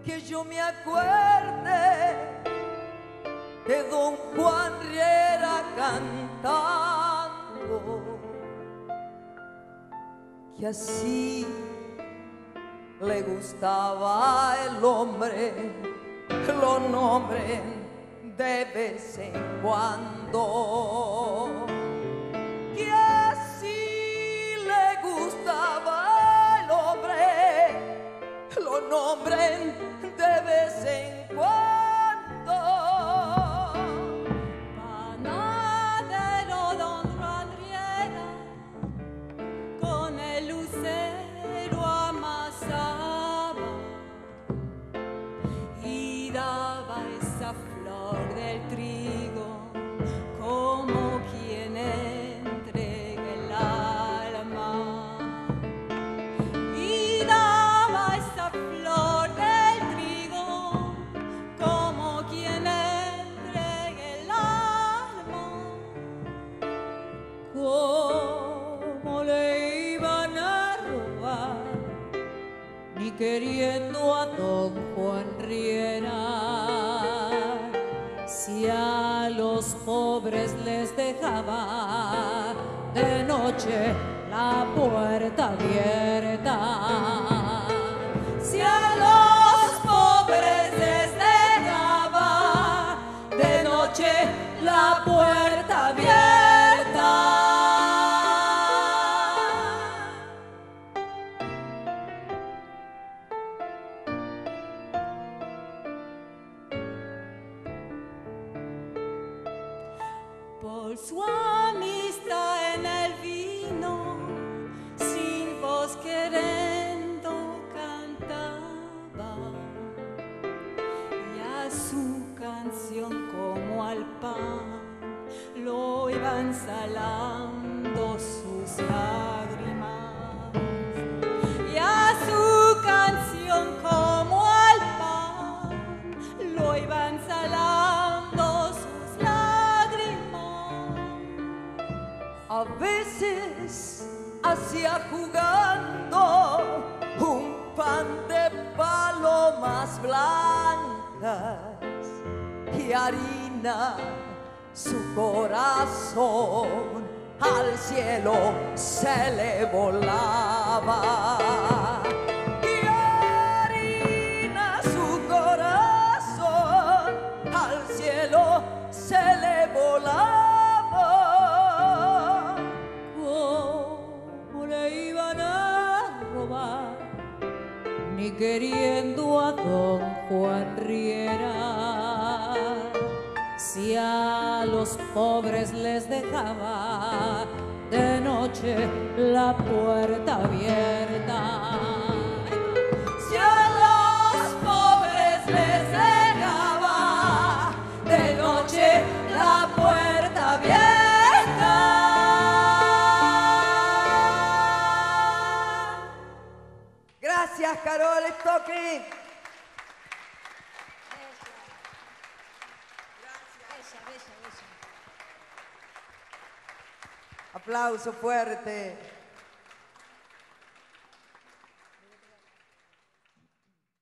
que yo me acuerde de don Juan Riera cantando, que así le gustaba el hombre, lo nombren de vez en cuando, que así le gustaba el hombre, lo nombren de vez en cuando. Panadero don Juan Riera, con el lucero amasaba y daba esa flor del trigo como quien entrega el alma, y daba esa flor del trigo como quien entrega el alma. ¿Cómo le iban a robar, ni queriendo a don Juan Riera, si a los pobres les dejaba de noche la puerta abierta? Si a los pobres les dejaba de noche la puerta abierta. Por su amistad en el vino, sin voz queriendo cantaba, y a su canción como al pan lo iban salando sus lágrimas, y a su canción como al pan lo iban salando sus lágrimas. A veces hacía jugando un pan de palomas blancas y harina, su corazón al cielo se le volaba. Y harina, su corazón al cielo se le volaba. ¿Cómo le iban a robar, ni queriendo a don Juan Riera, si a los pobres les dejaba de noche la puerta abierta? Si a los pobres les dejaba de noche la puerta abierta. Gracias, Carol Stockley. Aplauso fuerte.